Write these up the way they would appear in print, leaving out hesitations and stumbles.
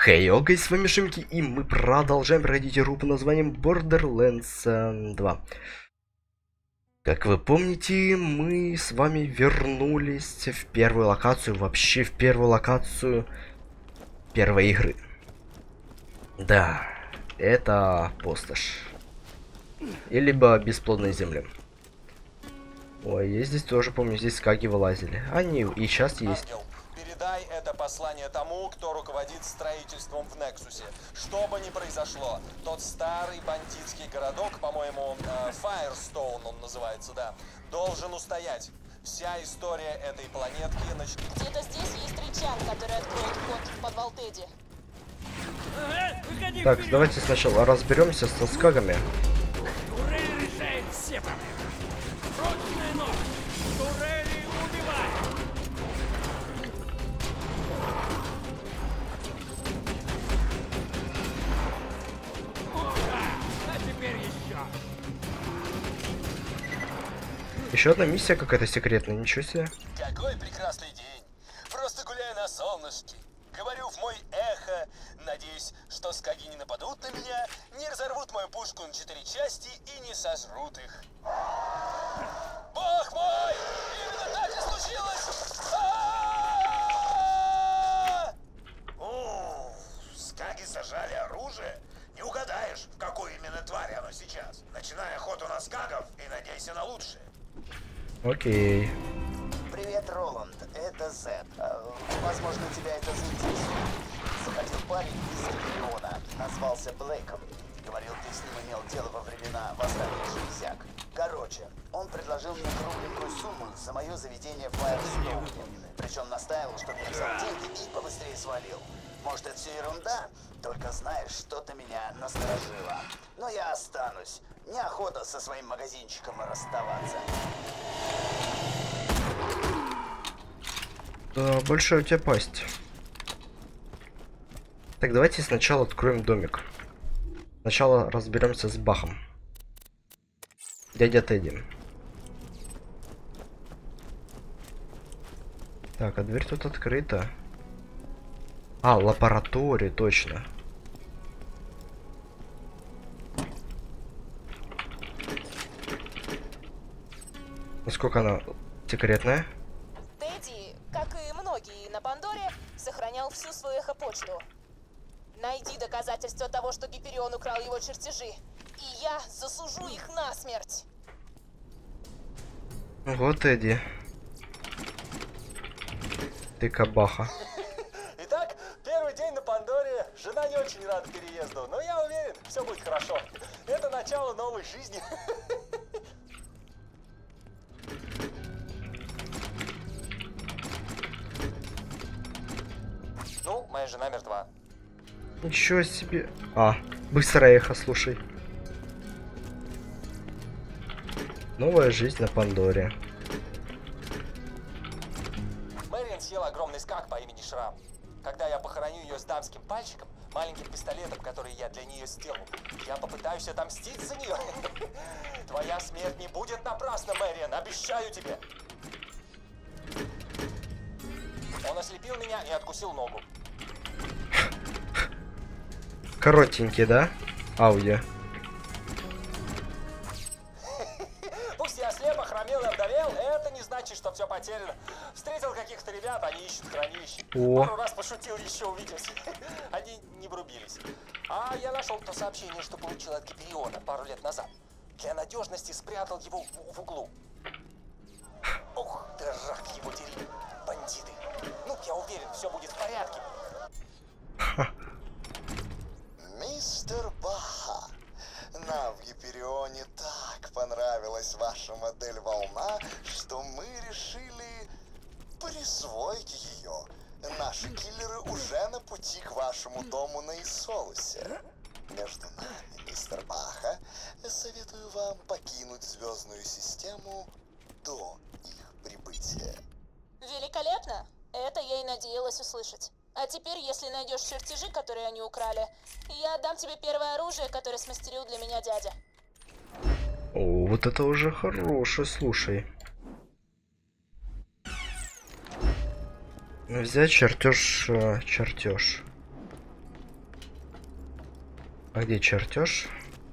Хей, окей, с вами Шимки, и мы продолжаем проходить игру под названием Borderlands 2. Как вы помните, мы с вами вернулись в первую локацию, вообще в первую локацию первой игры. Да, это пустошь. И либо бесплодные земли. Ой, я здесь тоже помню, здесь скаги вылазили. Они и сейчас есть. Ангел, передай это послание тому, кто руководит строительством в Нексусе. Что бы ни произошло, тот старый бандитский городок, по-моему, Файерстоун он называется, да, должен устоять. Вся история этой планетки Где-то здесь есть рычаг, который откроет вход в подвал Тедди. Так, давайте сначала разберемся со скагами. Турель решает все проблемы. Срочная новость. Турели убивают. О, да. А теперь еще. Еще одна миссия какая-то секретная, ничего себе. Какой прекрасный день! Просто гуляю на солнышке. Говорю в мой эхо. Надеюсь, что скаги не нападут на меня, не разорвут мою пушку на 4 части и не сожрут их. Бог мой! Именно так и случилось! Скаги сажали оружие? Не угадаешь, в какую именно тварь оно сейчас. Начинай охоту на скагов и надейся на лучшее. Окей. Привет, Роланд, это Зет. Возможно, тебя это заинтересует. Заходил парень из Гипериона, назвался Блейком. Говорил, ты с ним имел дело во времена восстания Железяк. Короче, он предложил мне кругленькую сумму за мое заведение в Файерстоуне. Причем настаивал, чтобы я взял деньги и побыстрее свалил. Может, это все ерунда? Только знаешь, что-то меня насторожило. Но я останусь. Неохота со своим магазинчиком расставаться. Да, большая у тебя пасть. Так, давайте сначала откроем домик. Сначала разберемся с Бахом. Дядя Тедди. Так, а дверь тут открыта. А, лаборатория, точно. Насколько она секретная? Тедди, как и многие на Пандоре, сохранял всю свою эхопочту. Найди доказательства того, что Гиперион украл его чертежи, и я засужу их насмерть. Вот Эдди. Ты кабаха. Итак, первый день на Пандоре. Жена не очень рада переезду, но я уверен, все будет хорошо. Это начало новой жизни. Ну, моя жена мертва. Ничего себе. А, быстрое эхо, слушай. Новая жизнь на Пандоре. Мэриан съела огромный скак по имени Шрам. Когда я похороню ее с дамским пальчиком, маленьким пистолетом, который я для нее сделал, я попытаюсь отомстить за нее. Твоя смерть не будет напрасна, Мэриан, обещаю тебе. Он ослепил меня и откусил ногу. Коротенький, да? Аудио. Пусть я слеп, охромел и обдавел, это не значит, что все потеряно. Встретил каких-то ребят, они ищут хранилище. О. Пару раз пошутил, еще увиделся. Они не врубились. А я нашел то сообщение, что получил от Гипериона пару лет назад. Для надежности спрятал его в углу. Ух, ты рак его дери, бандиты. Ну, я уверен, все будет в порядке. Мистер Баха, нам в Гиперионе так понравилась ваша модель волна, что мы решили присвоить ее. Наши киллеры уже на пути к вашему дому на Исолусе. Между нами, мистер Баха, советую вам покинуть звездную систему до их прибытия. Великолепно! Это я и надеялась услышать. А теперь, если найдешь чертежи, которые они украли, я отдам тебе первое оружие, которое смастерил для меня дядя. О, вот это уже хорошее, слушай. Взять чертеж. А где чертеж?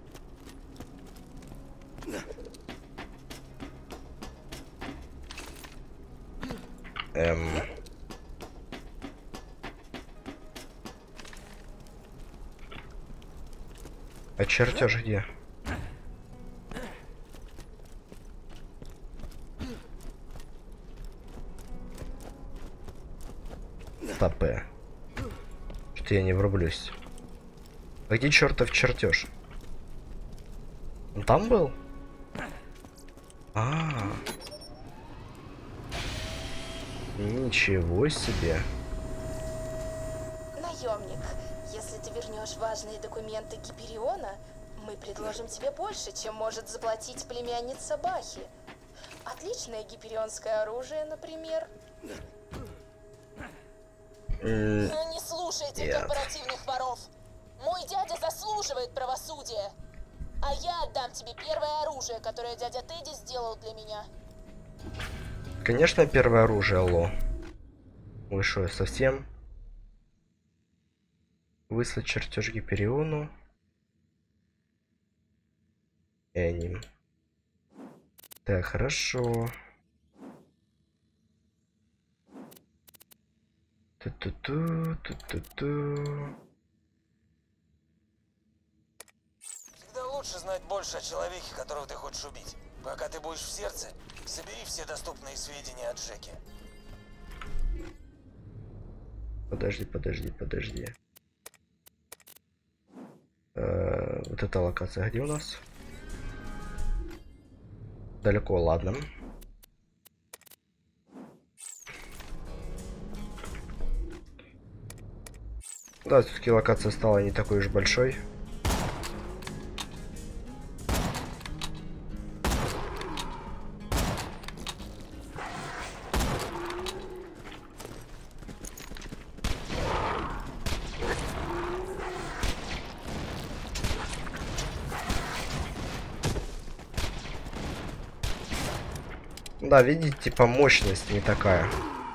А чертеж где? Тапе. Что я не врублюсь. А где чертов чертеж? Он там был? Ничего себе. Наемник, если ты вернешь важные документы Гипериона, мы предложим тебе больше, чем может заплатить племянница Бахи. Отличное гиперионское оружие, например. Не слушайте корпоративных воров. Мой дядя заслуживает правосудия. А я отдам тебе первое оружие, которое дядя Тедди сделал для меня. Конечно, первое оружие, алло. Вы шо, совсем? Выслать чертеж Гипериону. Эним. Так, хорошо. Всегда лучше знать больше о человеке, которого ты хочешь убить. Пока ты будешь в сердце, собери все доступные сведения о Джеке. Подожди. Вот эта локация где у нас? Далеко, ладно. Да, все-таки локация стала не такой уж большой. Да, видите, типа мощность не такая.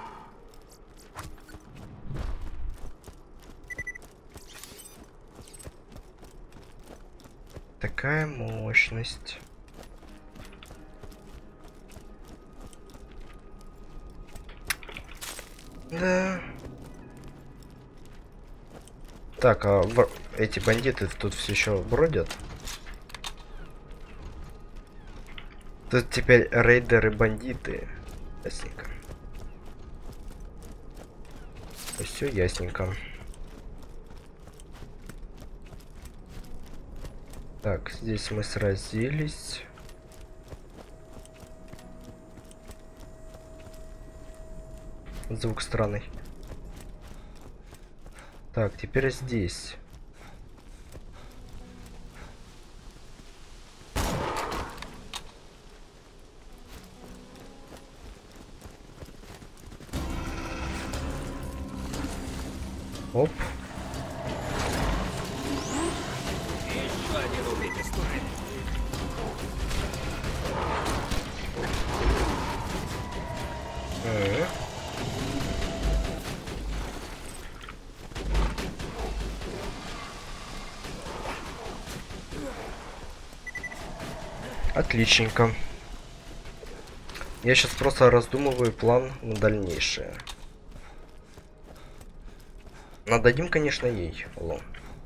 Такая мощность. Да. Так, а эти бандиты тут все еще бродят? Тут теперь рейдеры-бандиты. Ясненько. Все ясненько. Так, здесь мы сразились. Звук странный. Так, теперь здесь. Оп. Еще один убитый студент. Отличненько. Я сейчас просто раздумываю план на дальнейшее. Нададим, конечно, ей. Алло.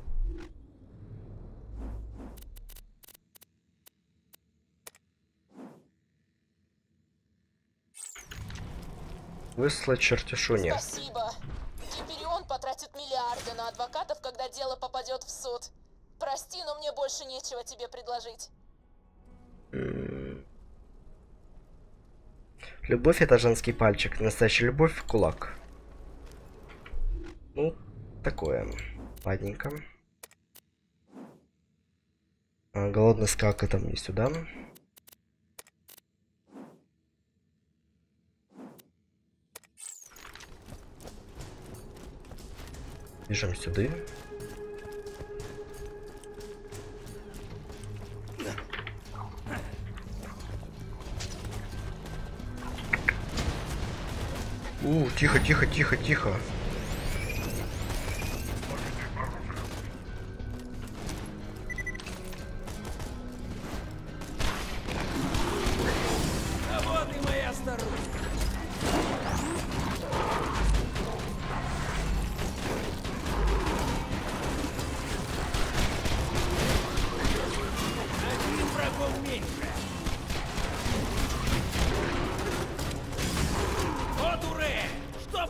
Выслать чертешуне. Спасибо. Гиперион потратит миллиарды на адвокатов, когда дело попадет в суд. Прости, но мне больше нечего тебе предложить. Любовь — это женский пальчик. Настоящая любовь в кулак. Ну, такое. Ладненько. Голодный скак — это мне сюда. Бежим сюда. Тихо, тихо, тихо, тихо.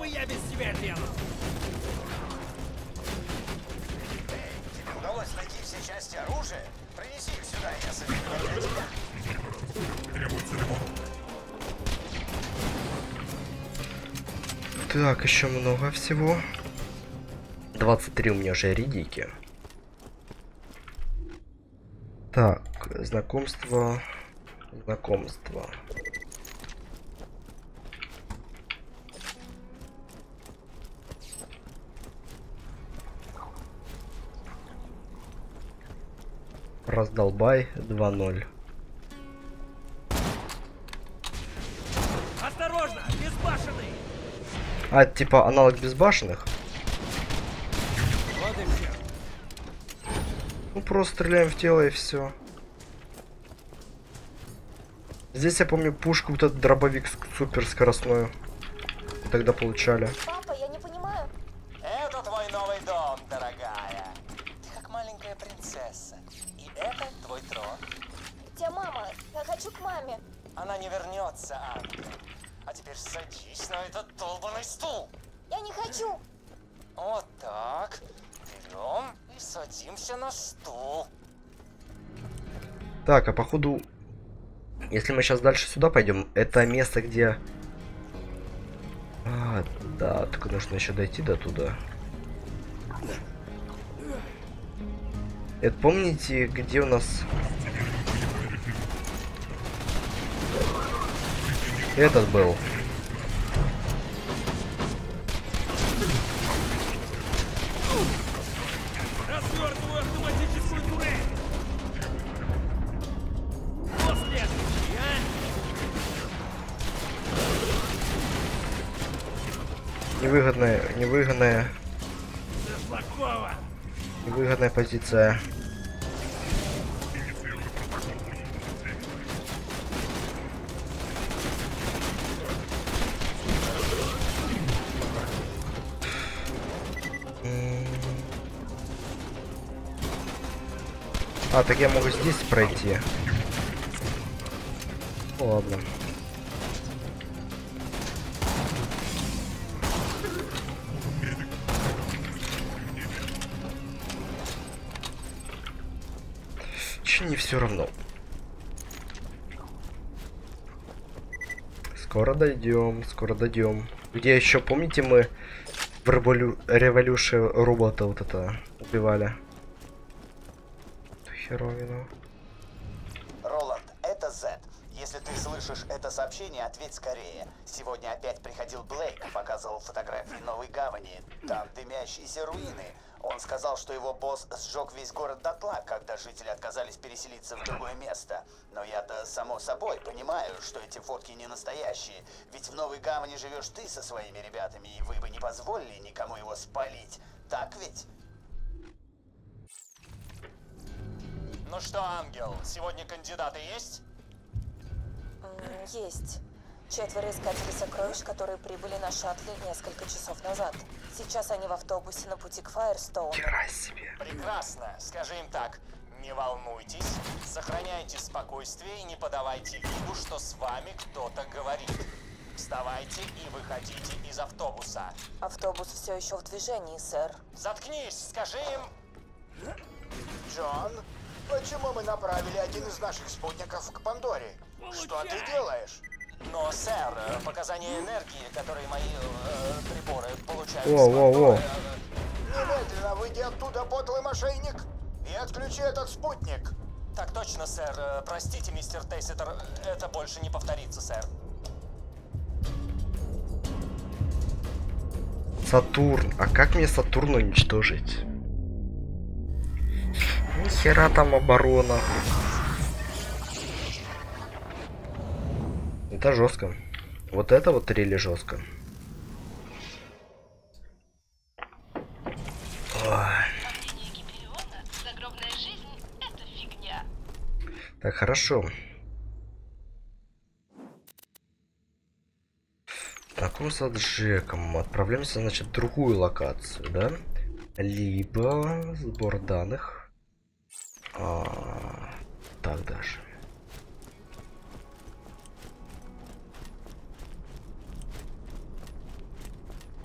я без тебя делал? Тебе удалось найти все части оружия? Принеси их сюда, я соберу для тебя. Так, еще много всего. 23 у меня же редики. Так, знакомство. Знакомство. Раздолбай 2-0. Осторожно, безбашенный! А, это типа аналог безбашенных? Вот и все. Ну, просто стреляем в тело и все. Здесь я помню пушку, вот этот дробовик супер скоростную. Тогда получали. Папа, я не понимаю. Это твой новый дом, дорогая. Ты как маленькая принцесса. И это твой трон. Где мама? Я хочу к маме. Она не вернется, Ангел. А теперь садись на этот долбаный стул. Я не хочу. Вот так. Берем и садимся на стул. Так, а походу, если мы сейчас дальше сюда пойдем, это место, где... А, да, только нужно еще дойти до туда. Это помните, где у нас... Этот был. Развертываю автоматическую турель! Кто следующий, а? Невыгодная позиция. А, так я могу здесь пройти. Ладно. Че не все равно. Скоро дойдем, скоро дойдем. Где еще, помните, мы в Революше робота вот это убивали? Херовину. Роланд, это Зет. Если ты слышишь это сообщение, ответь скорее. Сегодня опять приходил Блейк, показывал фотографии Новой Гавани. Там дымящиеся руины. Он сказал, что его босс сжег весь город дотла, когда жители отказались переселиться в другое место. Но я-то, само собой, понимаю, что эти фотки не настоящие. Ведь в Новой Гавани живешь ты со своими ребятами, и вы бы не позволили никому его спалить. Так ведь? Ну что, Ангел, сегодня кандидаты есть? Есть. 4 искателей сокровищ, которые прибыли на шаттле несколько часов назад. Сейчас они в автобусе на пути к Файерстоуну. Хера себе. Прекрасно. Скажи им так. Не волнуйтесь, сохраняйте спокойствие и не подавайте виду, что с вами кто-то говорит. Вставайте и выходите из автобуса. Автобус все еще в движении, сэр. Заткнись, скажи им... Джон, почему мы направили один из наших спутников к Пандоре? Что ты делаешь? Но, сэр, показания энергии, которые мои приборы получают... Во-во-во. Немедленно выйди оттуда, подлый мошенник, и отключи этот спутник. Так точно, сэр. Простите, мистер Тесситер, это больше не повторится, сэр. Сатурн. А как мне Сатурн уничтожить? Ни хера там оборона. Это жестко. Вот это вот рели жестко. Так, хорошо. Знакомство с Джеком. Отправляемся, значит, в другую локацию, да? Либо сбор данных. Так даже.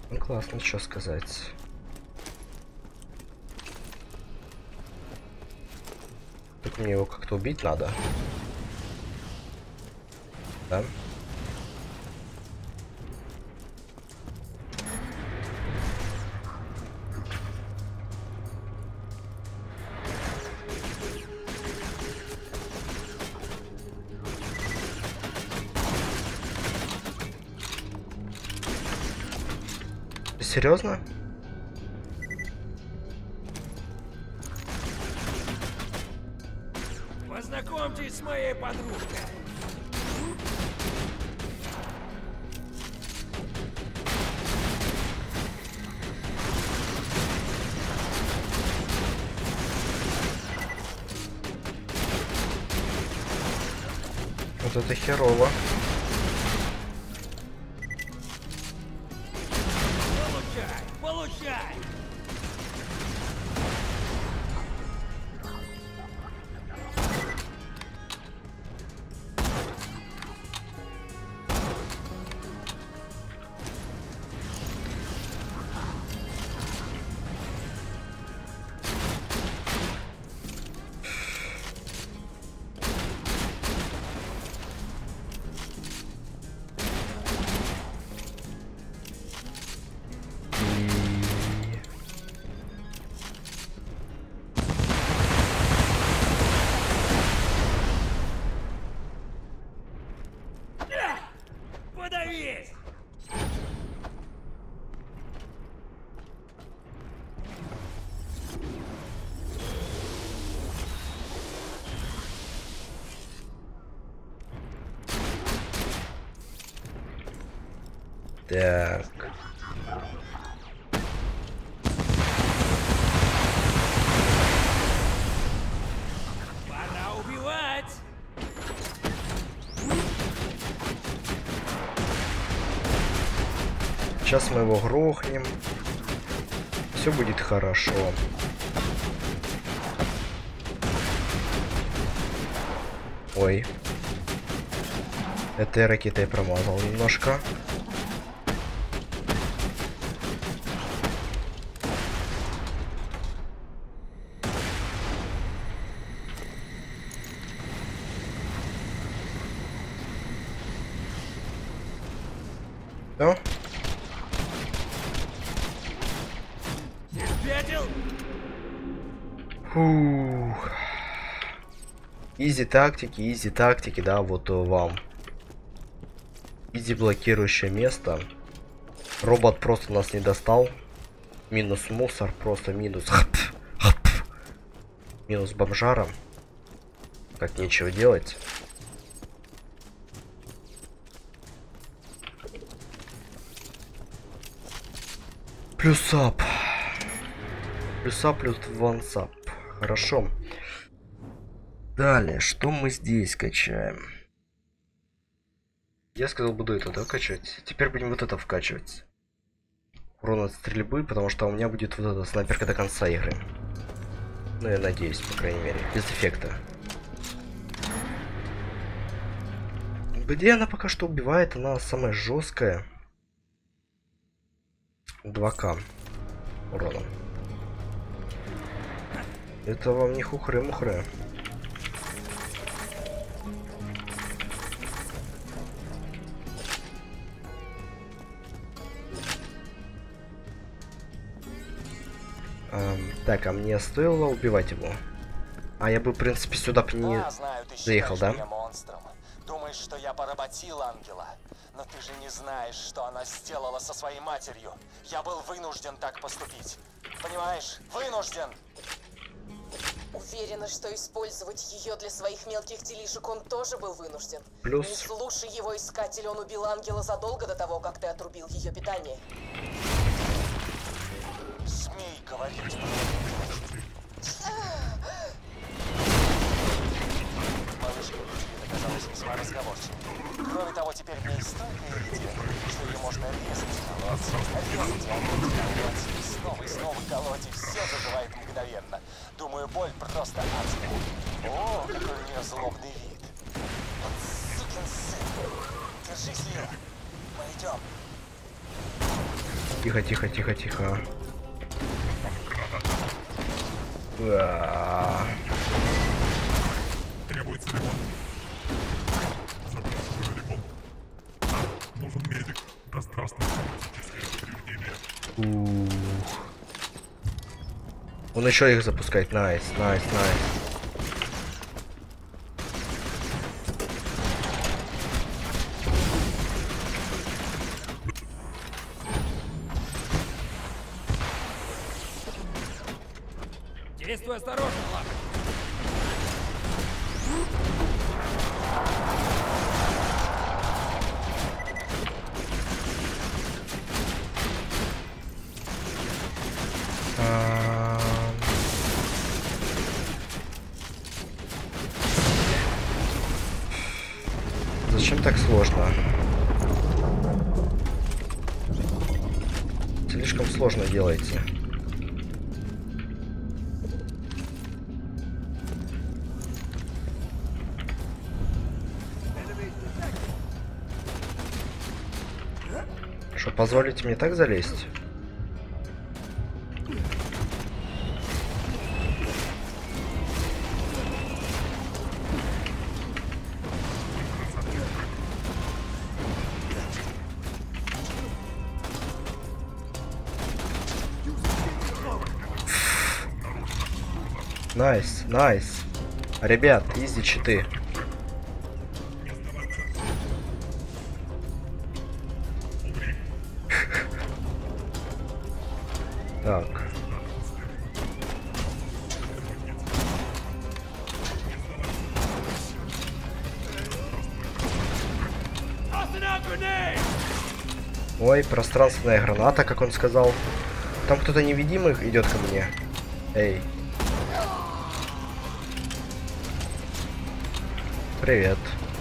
Ну классно, что сказать. Так мне его как-то убить надо. Да? Ты серьезно? Познакомьтесь с моей подружкой. Вот это херово. Получай, получай. Подавись! Так. Пора убивать! Сейчас мы его грохнем. Все будет хорошо. Ой. Этой ракетой промазал немножко. Ну? Спятил? Фух. Изи тактики, да, вот вам. Изи блокирующее место. Робот просто нас не достал. Минус мусор, просто минус. Минус бомжара. Как нечего делать. Плюс ап. Плюс ап, плюс вансап. Хорошо. Далее, что мы здесь качаем? Я сказал, буду это, да, качать? Теперь будем вот это вкачивать. Урон от стрельбы, потому что у меня будет вот эта снайперка до конца игры. Ну, я надеюсь, по крайней мере. Без эффекта. Где она пока что убивает? Она самая жесткая. 2К урона. Это вам не хухры-мухры. Так, а мне стоило убивать его? А я бы, в принципе, сюда бы не знаю, ты заехал, да? Меня монстром. Думаешь, что я поработил ангела? Но ты же не знаешь, что она сделала со своей матерью. Я был вынужден так поступить. Понимаешь? Вынужден! Уверена, что использовать ее для своих мелких делишек он тоже был вынужден. Плюс. Не слушай его, искатель, он убил ангела задолго до того, как ты отрубил ее питание. Смей говорить. Малышка Лидия оказалась весьма разговорчивой. Кроме того, теперь в ней столько Лидия, что ее можно резать, и снова колоть, и все заживает мгновенно. Думаю, боль просто адская. О, какой у нее злобный вид. Вот сукин сын. Держись, Лила. Мы идем. Тихо, тихо, тихо, тихо. Требуется ремонт. Запрашиваю ремонт. Нужен медик. Да здравствует автоматическое повреждение. Он еще их запускает. Найс, найс, найс. Действуй осторожно, Лак. Зачем так сложно? Слишком сложно делаете. Что, позволите мне так залезть? Найс, найс. Ребят, изи читы. Так. Ой, пространственная граната, как он сказал. Там кто-то невидимый идет ко мне. Эй. Привет.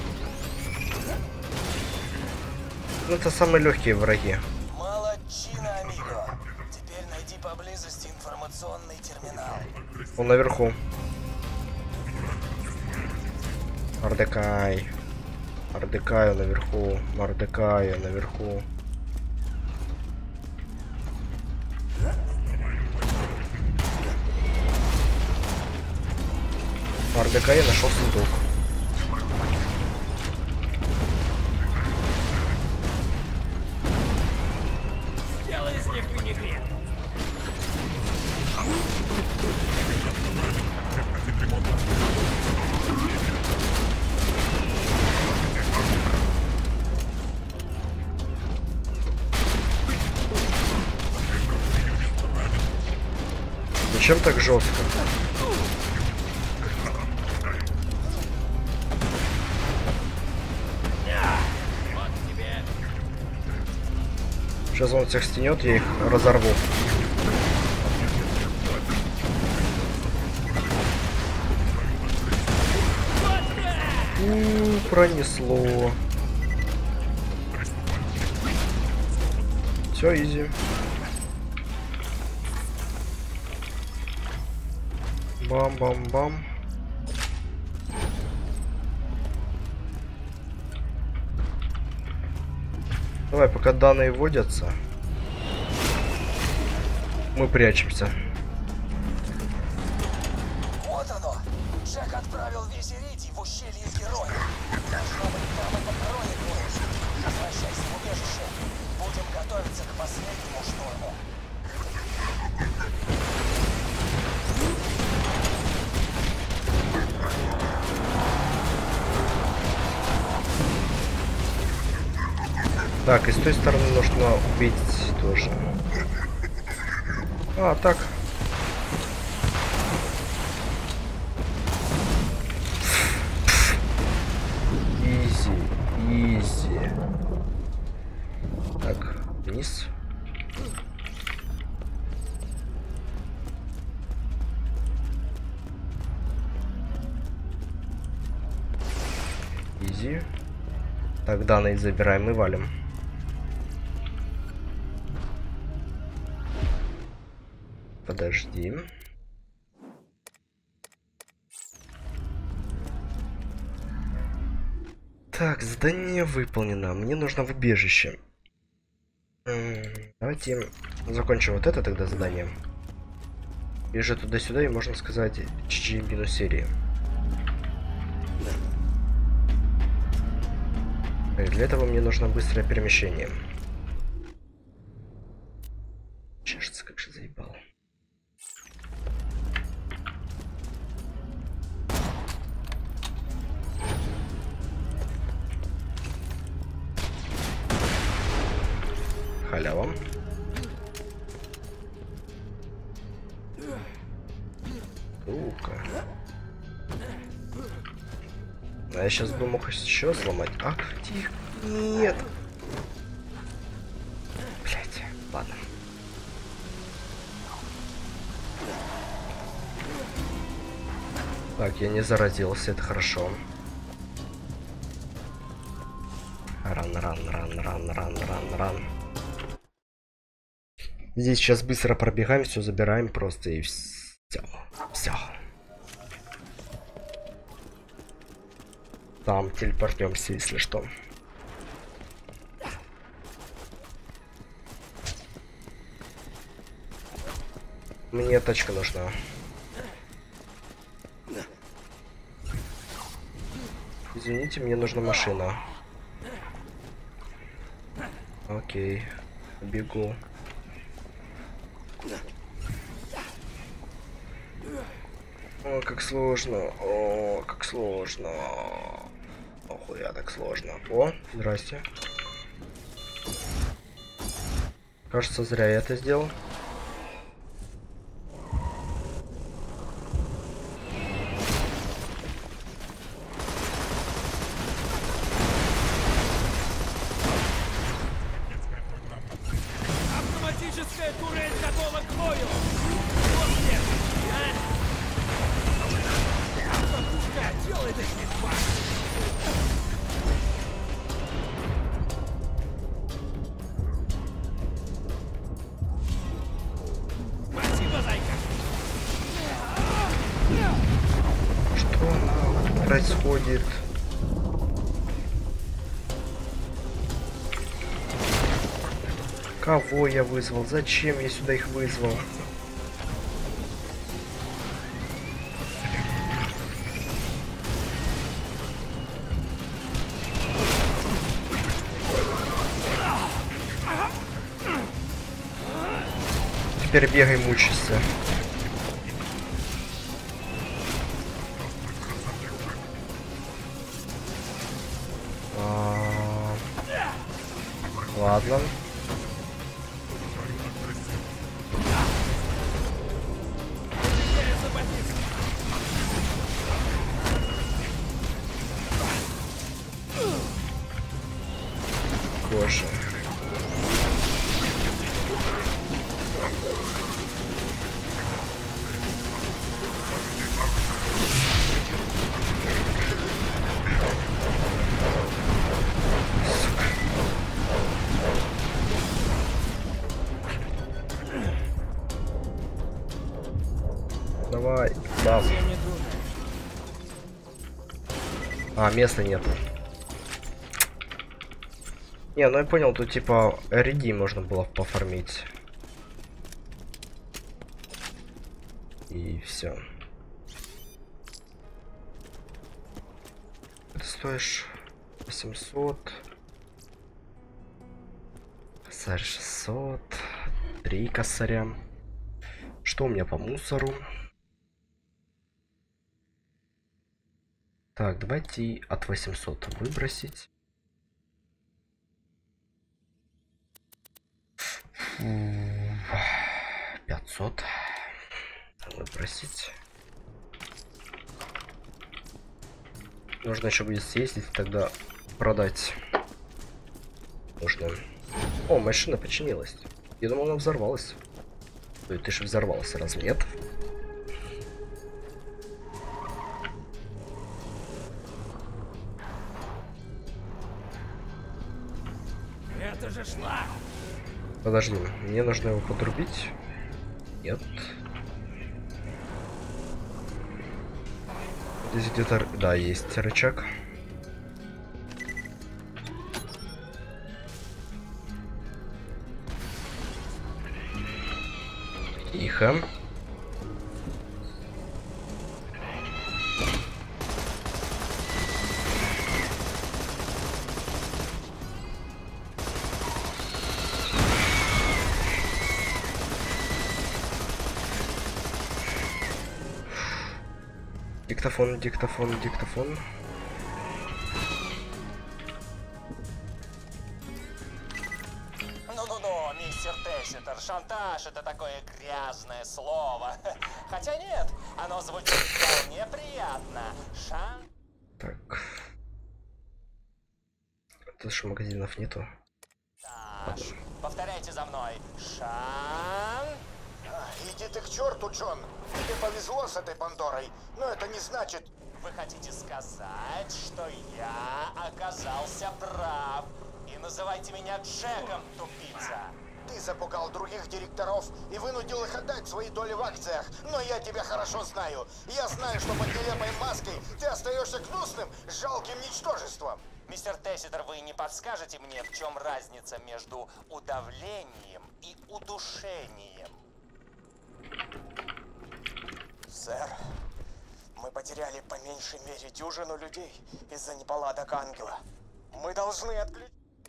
Ну, это самые легкие враги. Молодчина, амиго. Теперь найди поблизости информационный терминал. Он наверху. Мордекай. Мордекаю наверху. Мордекаю наверху. Мордекай нашел сундук. Делай из них винегрет. Зачем так жестко? Сейчас он всех стянет, я их разорву. Пронесло. Все, изи. Бам-бам-бам. Давай, пока данные вводятся, мы прячемся. Вот оно. Джек отправил весь Иридий в ущелье Героя. Должно быть прямо по дороге, Глэш. Возвращайся в убежище. Будем готовиться к последнему штурму. Так, и с той стороны нужно убить тоже. А, так. Изи, изи. Так, вниз. Изи. Так, данные забираем и валим. Подожди. Так, задание выполнено. Мне нужно в убежище. Давайте закончим вот это тогда задание. И уже туда-сюда, и можно сказать, GG минус серии. И для этого мне нужно быстрое перемещение. Чешется, как же заебал. Халява. Сука. А я сейчас бы мог еще сломать. А, тихо. Нет. Блять, ладно. Так, я не заразился, это хорошо. Ран. Здесь сейчас быстро пробегаем, все забираем просто и все. Там телепортнемся, если что. Мне тачка нужна. Извините, мне нужна машина. Окей, бегу. О, как сложно. О, как сложно. Охуя, так сложно. О, здрасте. Кажется, зря я это сделал. Автоматическая турель готова к бою! Вот нет, а? Делай это не тварь! Спасибо, зайка! Что происходит? Кого я вызвал? Зачем я сюда их вызвал? Теперь бегай, мучайся. Ладно. Боже. Давай, бам. А, места нету. Не, ну я понял, тут типа RD можно было пофармить. И все. Ты стоишь 800. Косарь 600. 3 косаря. Что у меня по мусору? Так, давайте от 800 выбросить. 500 выбросить. Нужно еще будет съездить, тогда продать. Нужно. О, машина починилась. Я думал, она взорвалась. Ой, ты же взорвался, разве нет? Это же шлак! Подожди, мне нужно его подрубить. Нет. Здесь где-то... Да, есть рычаг. Тихо. Диктофон, диктофон, диктофон. Ну-ну-ну, мистер Тесситер, шантаж — это такое грязное слово. Хотя нет, оно звучит вполне приятно. Так. Тут же магазинов нету. Шантаж. Повторяйте за мной. Иди ты к черту, Джон. Тебе повезло с этой Пандорой, но это не значит... Вы хотите сказать, что я оказался прав? И называйте меня Джеком, тупица. Ты запугал других директоров и вынудил их отдать свои доли в акциях. Но я тебя хорошо знаю. Я знаю, что под нелепой маской ты остаешься гнусным, жалким ничтожеством. Мистер Тесситер, вы не подскажете мне, в чем разница между удавлением и удушением? Сэр, мы потеряли по меньшей мере дюжину людей из-за неполадок Ангела. Мы должны отключить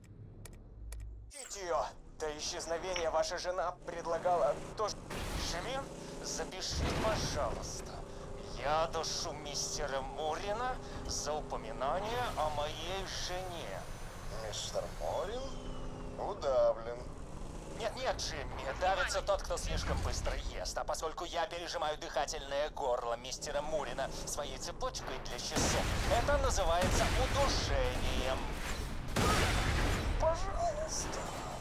ее. До исчезновения ваша жена предлагала тоже... Шемин, запиши, пожалуйста. Я душу мистера Мурина за упоминание о моей жене. Мистер Морин удавлен. Нет, Джимми, давится тот, кто слишком быстро ест. А поскольку я пережимаю дыхательное горло мистера Мурина своей цепочкой для часов, это называется удушением. Пожалуйста.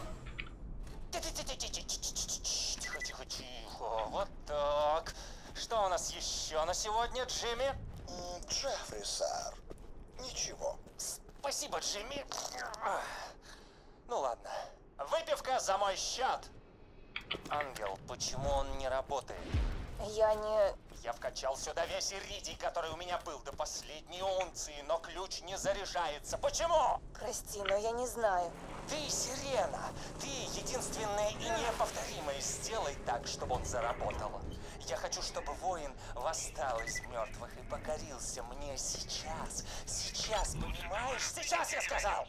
Тихо. Вот так. Что у нас еще на сегодня, Джимми? Джеффри, сэр. Ничего. Спасибо, Джимми. Ну ладно. Выпивка за мой счет. Ангел, почему он не работает? Я вкачал сюда весь иридий, который у меня был до последней унции, но ключ не заряжается. Почему? Прости, но я не знаю. Ты сирена. Ты единственная и неповторимая. Сделай так, чтобы он заработал. Я хочу, чтобы воин восстал из мертвых и покорился мне сейчас. Сейчас, понимаешь? Сейчас я сказал!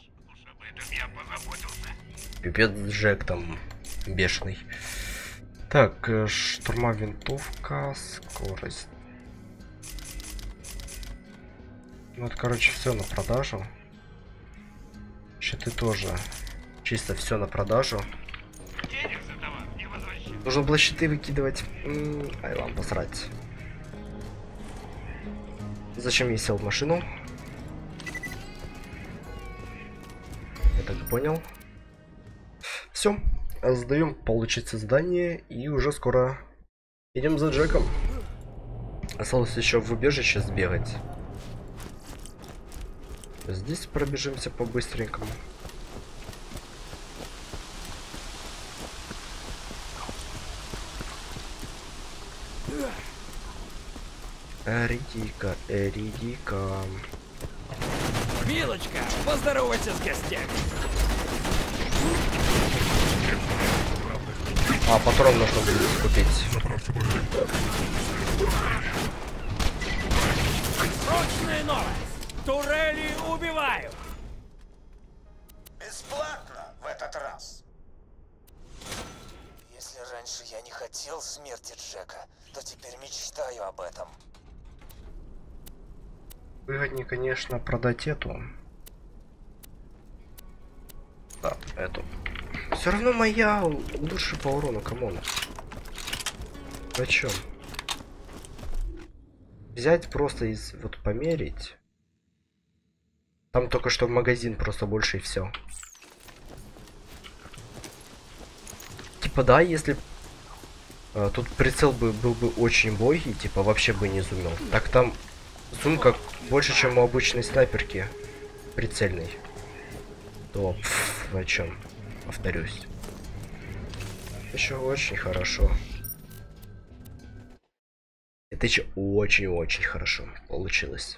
Пипец Джек там бешеный. Так, штурма винтовка, скорость. Ну, это, короче, все на продажу. Щиты тоже. Чисто все на продажу. Нужно было щиты выкидывать. Ай, ладно, посрать. Зачем я сел в машину? Я так и понял. Все. Сдаем, получится задание. И уже скоро идем за Джеком. Осталось еще в убежище сбегать. Здесь пробежимся по-быстренькому. Эридика. Милочка, поздоровайся с гостями. А, патрон нужно будет купить. Срочная новость! Турели убивают! Бесплатно в этот раз. Если раньше я не хотел смерти Джека, то теперь мечтаю об этом. Выгоднее, конечно, продать эту. Да, эту. Все равно моя лучше по урону, камон. Зачем? Взять просто из... Вот померить. Там только что магазин просто больше и все. Типа да, если... тут прицел был бы очень убогий, типа вообще бы не зумел. Так там зум как больше, чем у обычной снайперки прицельный. То о чем? Повторюсь. Еще очень хорошо. Это еще очень-очень хорошо получилось.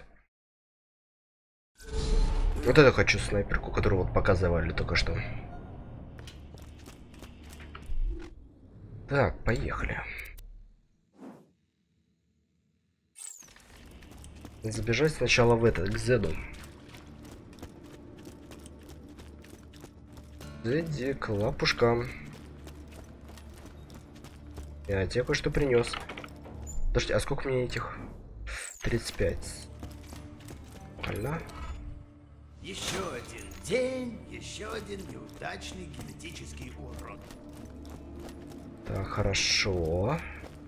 Вот это хочу снайперку, которую вот показывали только что. Так, поехали. Забежать сначала в этот, к Зеду. Зедик, лапушка. Я тебе кое-что принес. Подожди, а сколько мне этих? 35. Нормально. Еще один день, еще один неудачный генетический урод. Так, хорошо.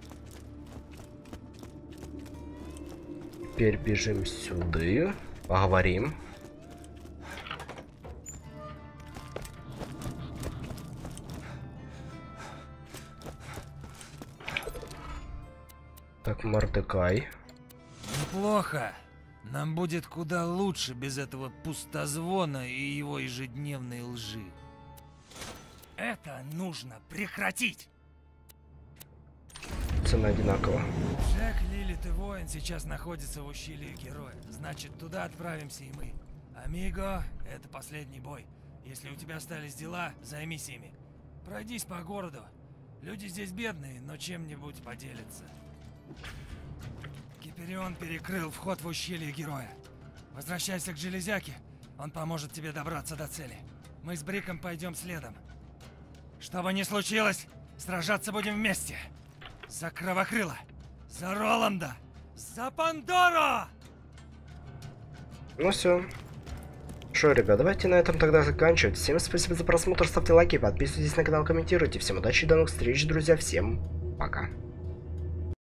Теперь бежим сюда. Поговорим. Так, Мордекай. Неплохо. Нам будет куда лучше без этого пустозвона и его ежедневной лжи. Это нужно прекратить. Цена одинакова. Джек, Лилит и Воин сейчас находятся в ущелье Героя. Значит, туда отправимся и мы. Амиго, это последний бой. Если у тебя остались дела, займись ими. Пройдись по городу. Люди здесь бедные, но чем-нибудь поделятся. Гиперион перекрыл вход в ущелье Героя. Возвращайся к Железяке, он поможет тебе добраться до цели. Мы с Бриком пойдем следом. Что бы ни случилось, сражаться будем вместе. За Кровокрыла, за Роланда, за Пандору! Ну все. Что, ребят, давайте на этом тогда заканчивать. Всем спасибо за просмотр, ставьте лайки, подписывайтесь на канал, комментируйте. Всем удачи, до новых встреч, друзья, всем пока.